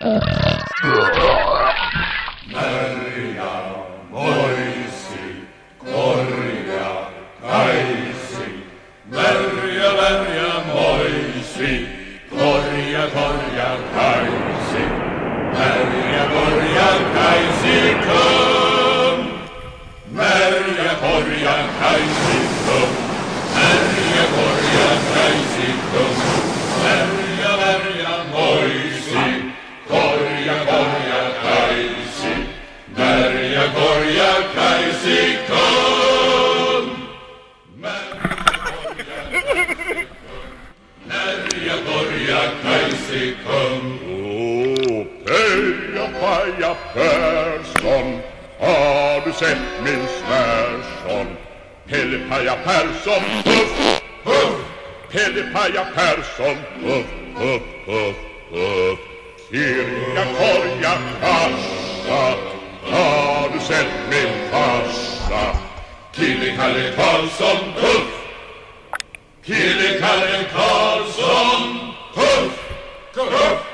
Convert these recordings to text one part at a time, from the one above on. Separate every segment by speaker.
Speaker 1: Peja Persson, har du sett min svärson? Pelle-Paja Persson, huff, huff. Pelle-Paja Persson, huff, huff, huff, huff. Kirja, korja, kassa, har du sett min farsa? Kille-Kalle Karlsson, huff. Kille-Kalle Karlsson, huff, huff.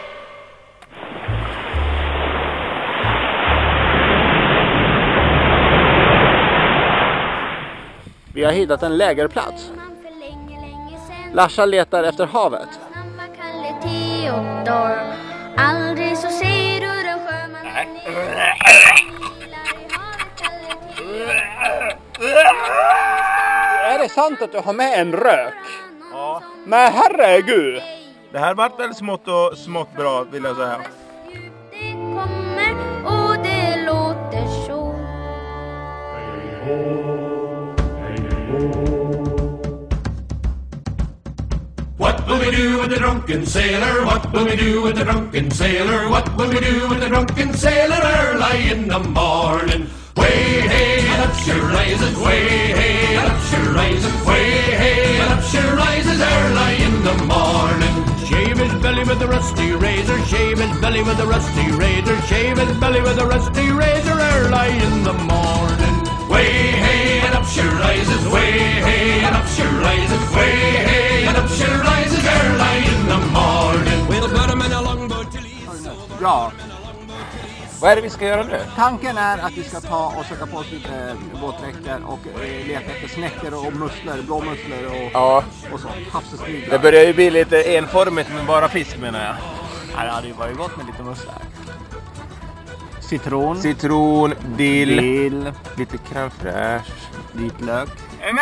Speaker 2: Vi har hittat en lägerplats. Larsa letar efter havet.
Speaker 3: Aldrig så ser du den sjöman.
Speaker 2: Är det sant att du har med en rök?
Speaker 4: Ja.
Speaker 2: Men herregud.
Speaker 4: Det här vart väl smått och smått bra, vill jag säga.
Speaker 3: Det kommer och det låter så.
Speaker 5: What will we do with the drunken sailor? What will we do with the drunken sailor? What will we do with the drunken sailor early in the morning? Way hey and up she rises, way hey and up she rises, way hey and up she rises early in the morning. Shave his belly with a rusty razor, shave his belly with a rusty razor, shave his belly with a rusty razor early in the morning. Way hey and up she rises, way hey and up she rises, way hey and up she rises early in the morning. We'll put him in a longboat till he's over.
Speaker 2: Ja.
Speaker 4: Vad är det vi ska göra nu?
Speaker 2: Tanken är att vi ska ta och sätta på oss lite våtdräkter och leta efter snäckor och musslor, blåmusslor och sånt. Havseskrydda.
Speaker 4: Det börjar ju bli lite enformigt med bara fisk, menar jag.
Speaker 2: Ja, det hade ju varit gott med lite musslor.
Speaker 4: Citron, dill,
Speaker 2: lite
Speaker 4: crème fraîche,
Speaker 2: vitlök.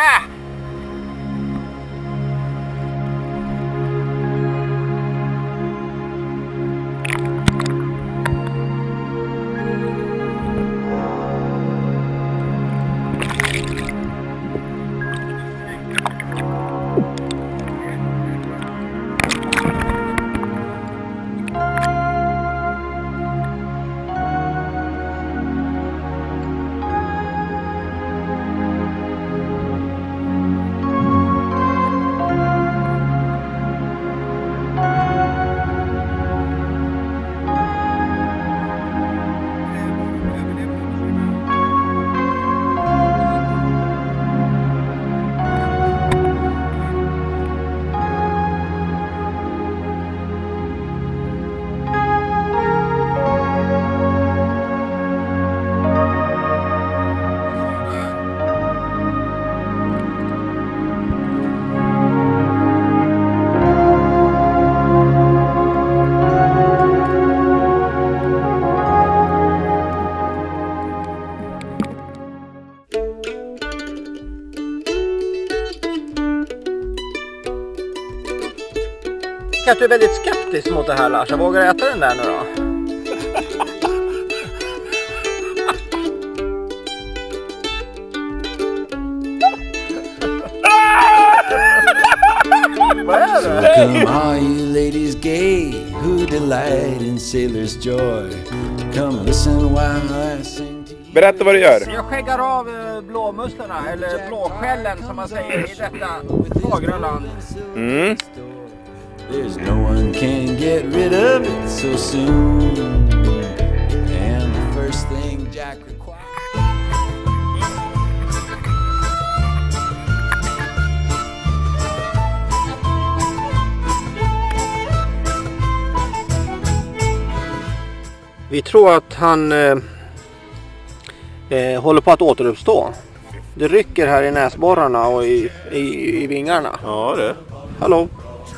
Speaker 2: Att du är väldigt skeptisk mot det här, Lars. Jag vågar äta den där nu då. Vad är det?
Speaker 6: Come all you ladies gay who delight in sailor's joy. Come listen while I sing to you.
Speaker 4: Berätta vad du gör.
Speaker 2: Jag skäggar av blåmusslorna, eller blåskällen som man säger i detta fagra land.
Speaker 6: There's no one can get rid of it so soon. And the first thing Jack requires.
Speaker 2: Vi tror att han håller på att återuppstå. Det rycker här i näsborrarna och i vingarna.
Speaker 4: Ja, det.
Speaker 2: Hallå.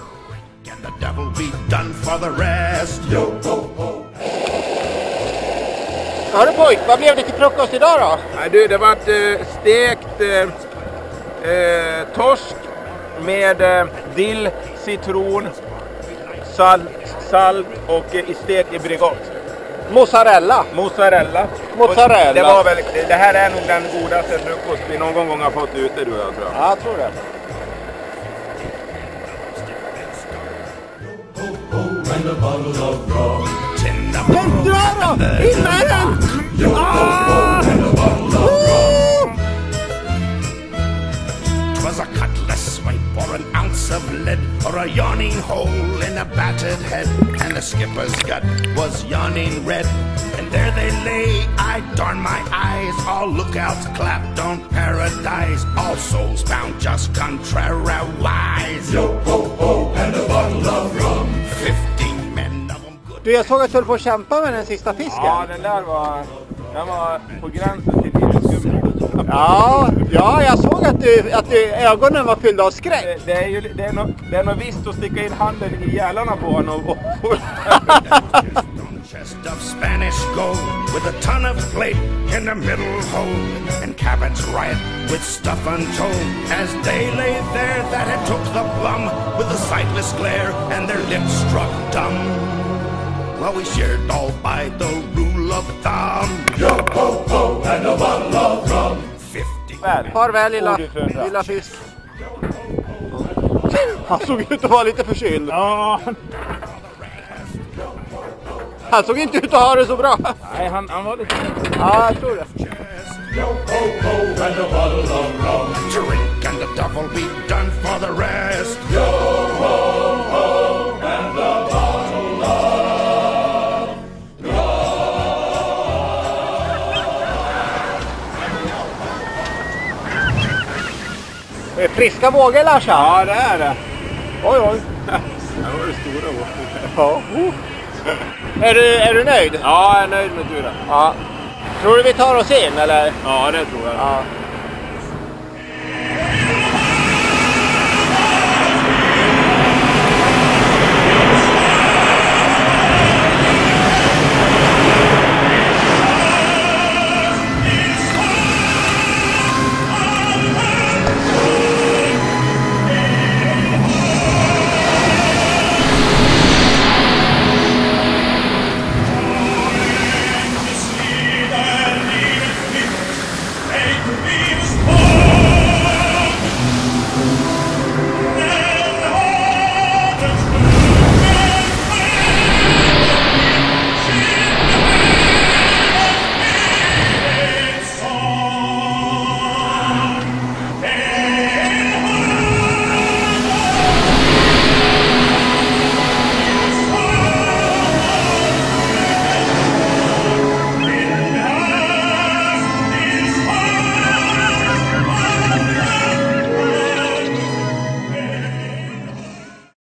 Speaker 2: Ja du pojk, vad blev det till frukost idag då?
Speaker 4: Nej, du, det var stekt torsk med dill, citron, salt och stek i Bregott.
Speaker 2: Mozzarella.
Speaker 4: Mozzarella. Det var väl, det här är nog den godaste frukost vi någon gång har fått ute, du och jag, tror jag.
Speaker 2: Ja, jag tror det. Dra då! In med den!
Speaker 7: Was a cutlass swipe or an ounce of lead or a yawning hole in a battered head, and the skipper's gut was yawning red, and there they lay. I darn my eyes, all lookouts clapped on paradise, all souls bound just contrariwise. Yo ho ho and a bottle of rum, 15 men of them good.
Speaker 2: Du, jag såg att du höll på att kämpa med den sista fisken.
Speaker 4: Ja, den var på gränsen till livsgummi.
Speaker 2: Ja, jag såg att ögonen var fyllda av skräck.
Speaker 4: Det är nog visst att sticka in handen i gälarna på honom.
Speaker 7: Chest of Spanish gold with a ton of plate in the middle hole, and cabins riot with stuff untold as they lay there that had took the plum with a sightless glare and their lips struck dumb. Well, we shared all by the rule of thumb. Yo ho ho and a bottle of rum. 50.
Speaker 2: Farväl lilla fisk. Han såg ut att vara lite förkyld.
Speaker 4: Ja.
Speaker 2: Han såg inte ut att ha det så bra.
Speaker 4: Nej, han var lite...
Speaker 2: Ja, jag tror det.
Speaker 7: Yo ho ho and a bottle of rum. Drink and the devil be done for the rest. Yo ho ho and a bottle of rum.
Speaker 2: Friska vågor, Larsa.
Speaker 4: Ja, det är det.
Speaker 2: Oj, oj.
Speaker 4: Det var det stora vågor.
Speaker 2: Ja. Är du nöjd?
Speaker 4: Ja, jag är nöjd med turen.
Speaker 2: Ja. Tror du vi tar oss in, eller?
Speaker 4: Ja, det tror jag.
Speaker 2: Ja.